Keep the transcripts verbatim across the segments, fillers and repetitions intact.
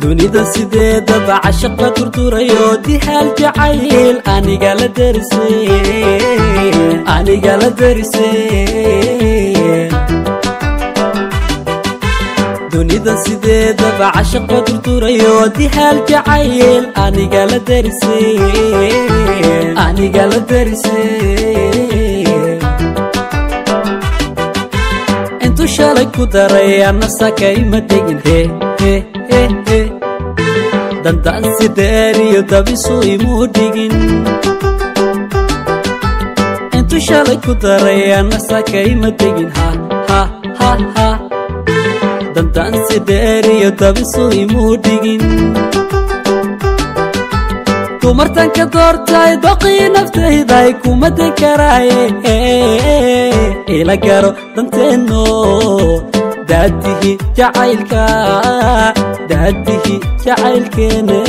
dunida sideedaba cashaqa turturayo dihaal jacayl aniga la darisay aniga la darisay dunida sideedaba cashaqa turturayo dihaal jacayl aniga la darisay aniga la darisay intu shalay ku daray anasakay ma tegin he he he he dandan sideeriyo dabisu imu digin intu shalay ku daray anasakay ma tegin ha ha ha ha dandan sideeriyo dabisu imu digin dumartan ka doortay doqii naftayday kuma den karaaye ila garo danteeno daadihi jacaylka daadihi jacaylkeene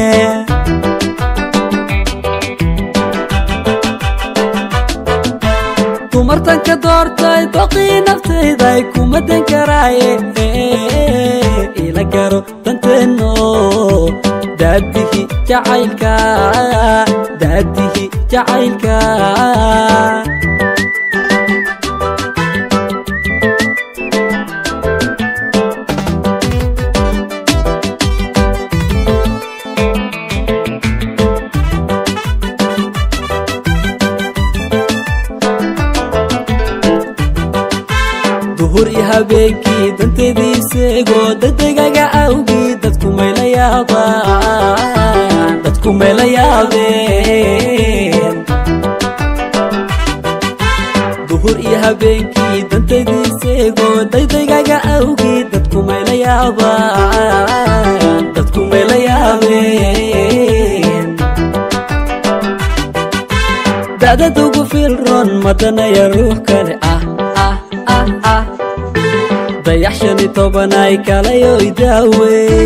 dumartan ka doortay doqii naftayday kuma den karaaye ila garo danteeno daadihi jacaylka daadihi jacaylka duhur iyo habeenkii danteediiseego degdegaga awgii dadku mayla yaabaan dadku mayla yaabeen duhur iyo habeenkii danteediiseego degdegaga awgii dadku mayla yaabaan dadku mayla yaabeen da'dad ugu filron madanaya ruux kale ah ah ah ah dayax shan iyo tobanay kalayo idaawey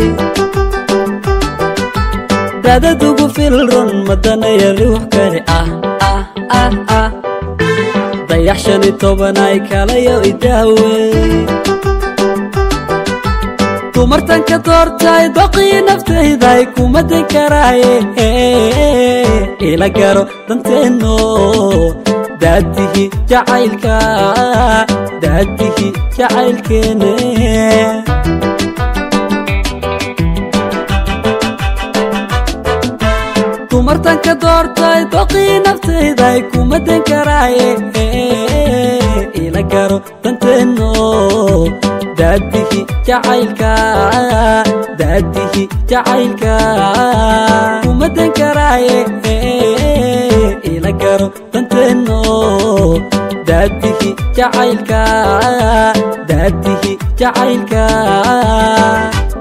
da'dad ugu filron madanaya ruux kale ah ah ah ah dayax shan iyo tobanay kalayo idaawey dumartan ka doortay doqii naftayday kuma den karaaye ila garo danteeno daadihi jacaylka daadihi jacaylkeene dumartan ka doortay doqii naftayday kuma den karaaye ila garo danteeno daadihi jacaylka daadihi jacaylka kuma den karaaye ila garo danteeno daadihi jacaylka daadihi jacaylka